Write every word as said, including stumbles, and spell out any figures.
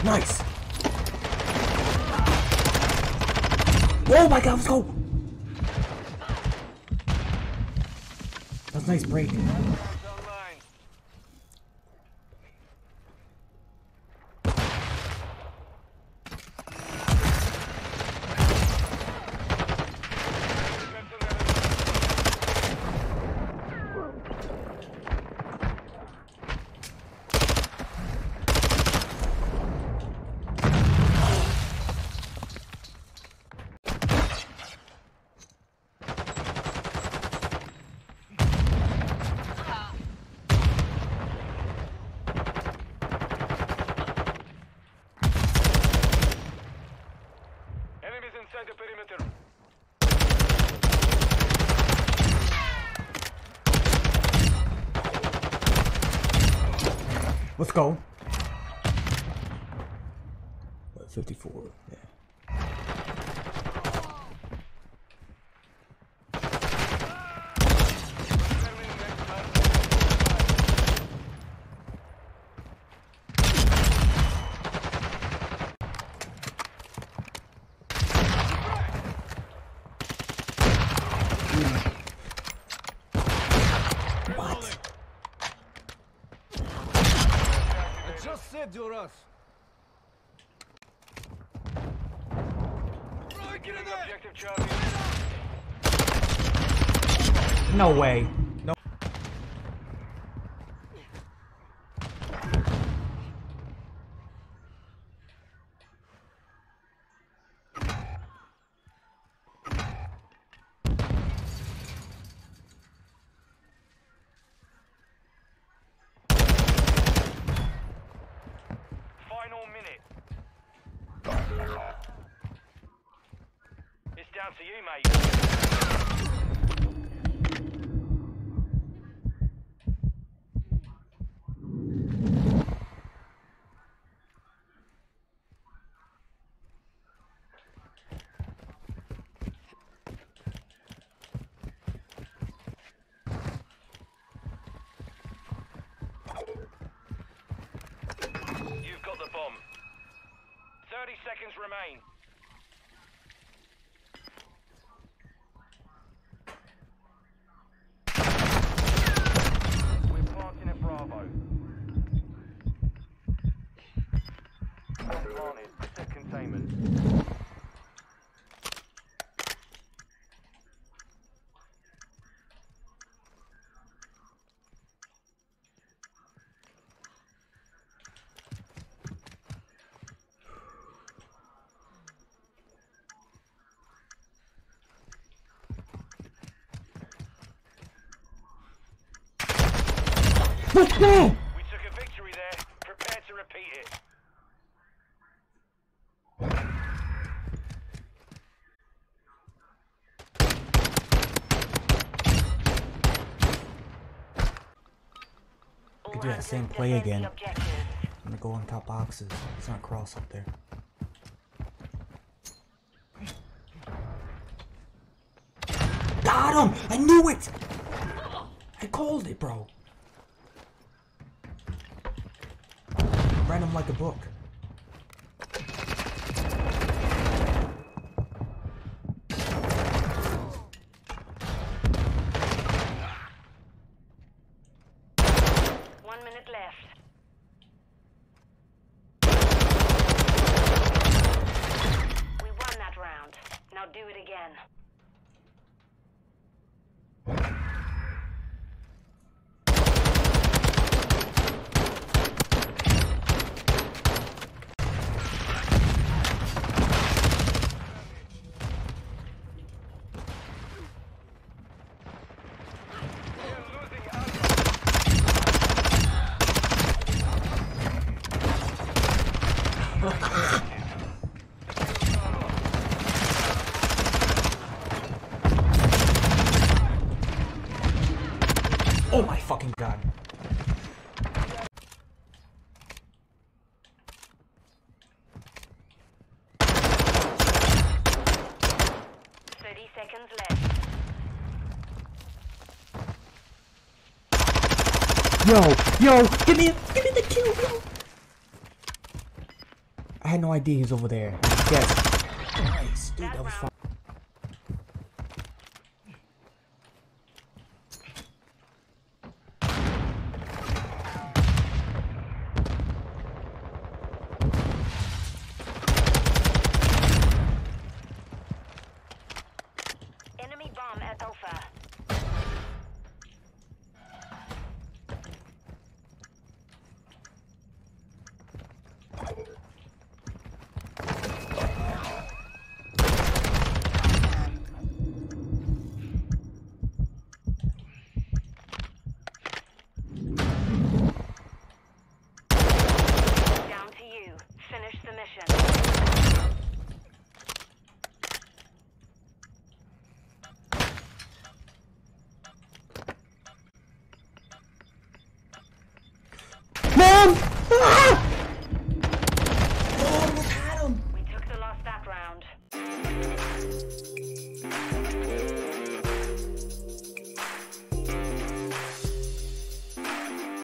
Nice. Oh my god, let's go. That's a nice break. Inside the perimeter. Let's go. What, fifty-four? Yeah. Just saved your ass. No way. No. It's down to you, mate. You've got the bomb. thirty seconds remain. We're planting at Bravo. Bomb planted. Set containment. Let's go! We took a victory there. Prepare to repeat it. I could do that same play again. I'm gonna go on top boxes. It's not cross up there. Got him! I knew it! I called it, bro. Read him like a book. One minute left. We won that round. Now do it again. Oh my fucking god. Thirty seconds left. Yo, yo, give me, give me the kill, yo. I had no idea he was over there. Yes. Nice, dude. That was fun.